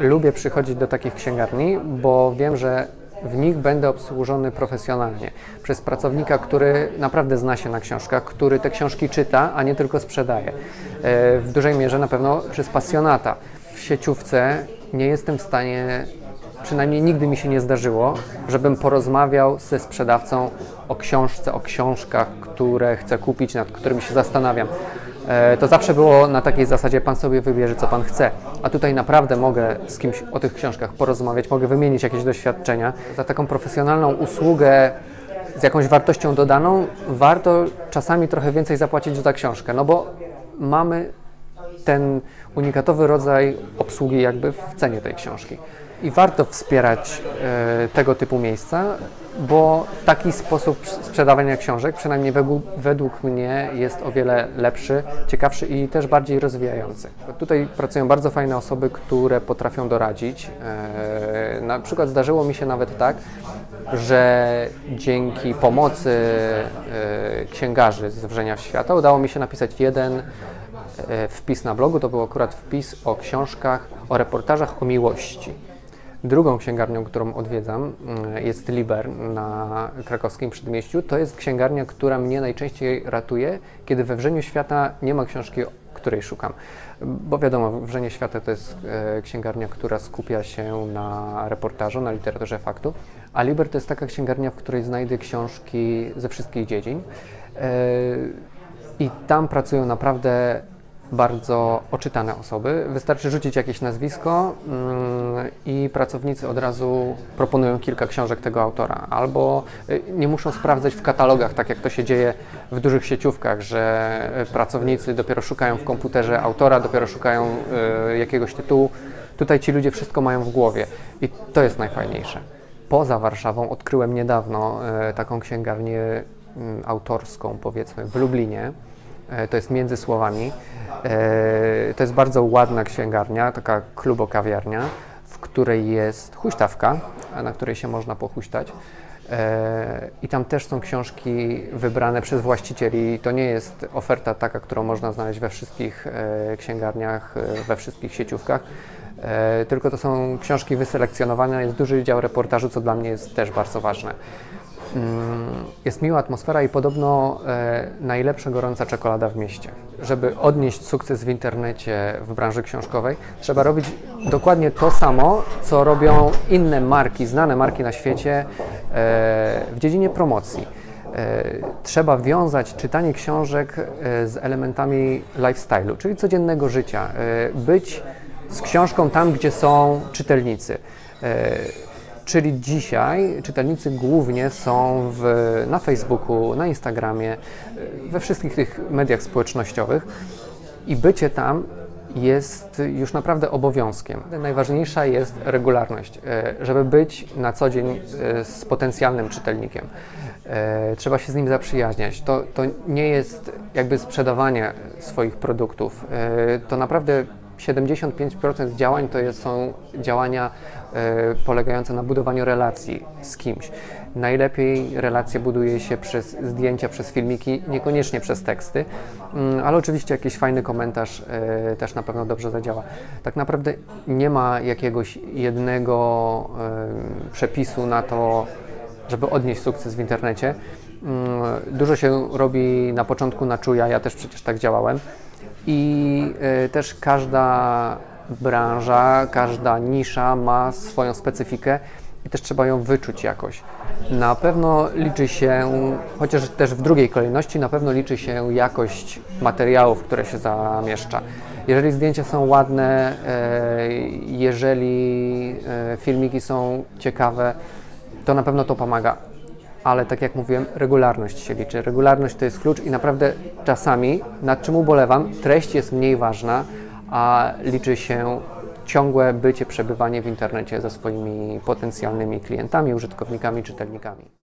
lubię przychodzić do takich księgarni, bo wiem, że w nich będę obsłużony profesjonalnie przez pracownika, który naprawdę zna się na książkach, który te książki czyta, a nie tylko sprzedaje. W dużej mierze na pewno przez pasjonata. W sieciówce nie jestem w stanie, przynajmniej nigdy mi się nie zdarzyło, żebym porozmawiał ze sprzedawcą o książce, o książkach, które chcę kupić, nad którymi się zastanawiam. To zawsze było na takiej zasadzie, pan sobie wybierze, co pan chce. A tutaj naprawdę mogę z kimś o tych książkach porozmawiać, mogę wymienić jakieś doświadczenia. Za taką profesjonalną usługę z jakąś wartością dodaną warto czasami trochę więcej zapłacić za książkę, no bo mamy ten unikatowy rodzaj obsługi jakby w cenie tej książki. I warto wspierać tego typu miejsca, bo taki sposób sprzedawania książek, przynajmniej według mnie, jest o wiele lepszy, ciekawszy i też bardziej rozwijający. Tutaj pracują bardzo fajne osoby, które potrafią doradzić. Na przykład zdarzyło mi się nawet tak, że dzięki pomocy księgarzy z Wrzenia Świata udało mi się napisać jeden wpis na blogu. To był akurat wpis o książkach, o reportażach o miłości. Drugą księgarnią, którą odwiedzam, jest Liber na krakowskim Przedmieściu. To jest księgarnia, która mnie najczęściej ratuje, kiedy we Wrzeniu Świata nie ma książki, której szukam. Bo wiadomo, Wrzenie Świata to jest księgarnia, która skupia się na reportażu, na literaturze faktu, a Liber to jest taka księgarnia, w której znajdę książki ze wszystkich dziedzin. I tam pracują naprawdę bardzo oczytane osoby. Wystarczy rzucić jakieś nazwisko i pracownicy od razu proponują kilka książek tego autora. Albo nie muszą sprawdzać w katalogach, tak jak to się dzieje w dużych sieciówkach, że pracownicy dopiero szukają w komputerze autora, dopiero szukają jakiegoś tytułu. Tutaj ci ludzie wszystko mają w głowie i to jest najfajniejsze. Poza Warszawą odkryłem niedawno taką księgarnię autorską, powiedzmy, w Lublinie. To jest Między Słowami. To jest bardzo ładna księgarnia, taka klubo-kawiarnia, w której jest huśtawka, na której się można pohuśtać. I tam też są książki wybrane przez właścicieli. To nie jest oferta taka, którą można znaleźć we wszystkich księgarniach, we wszystkich sieciówkach, tylko to są książki wyselekcjonowane, jest duży dział reportażu, co dla mnie jest też bardzo ważne. Jest miła atmosfera i podobno najlepsza gorąca czekolada w mieście. Żeby odnieść sukces w internecie w branży książkowej, trzeba robić dokładnie to samo, co robią inne marki, znane marki na świecie w dziedzinie promocji. Trzeba wiązać czytanie książek z elementami lifestyle'u, czyli codziennego życia. Być z książką tam, gdzie są czytelnicy. Czyli dzisiaj czytelnicy głównie są na Facebooku, na Instagramie, we wszystkich tych mediach społecznościowych i bycie tam jest już naprawdę obowiązkiem. Najważniejsza jest regularność, żeby być na co dzień z potencjalnym czytelnikiem. Trzeba się z nim zaprzyjaźniać. To nie jest jakby sprzedawanie swoich produktów. To naprawdę 75% działań są działania polegające na budowaniu relacji z kimś. Najlepiej relacje buduje się przez zdjęcia, przez filmiki, niekoniecznie przez teksty, ale oczywiście jakiś fajny komentarz też na pewno dobrze zadziała. Tak naprawdę nie ma jakiegoś jednego przepisu na to, żeby odnieść sukces w internecie. Dużo się robi na początku na czuja, ja też przecież tak działałem. I też każda branża, każda nisza ma swoją specyfikę i też trzeba ją wyczuć jakoś. Na pewno liczy się, chociaż też w drugiej kolejności, na pewno liczy się jakość materiałów, które się zamieszcza. Jeżeli zdjęcia są ładne, jeżeli filmiki są ciekawe, to na pewno to pomaga. Ale tak jak mówiłem, regularność się liczy. Regularność to jest klucz i naprawdę czasami, nad czym ubolewam, treść jest mniej ważna, a liczy się ciągłe bycie, przebywanie w internecie ze swoimi potencjalnymi klientami, użytkownikami, czytelnikami.